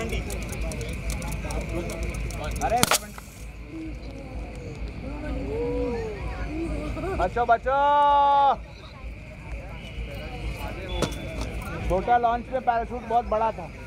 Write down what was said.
अरे बचो बचो, छोटा लॉन्च पे पैराशूट बहुत बड़ा था।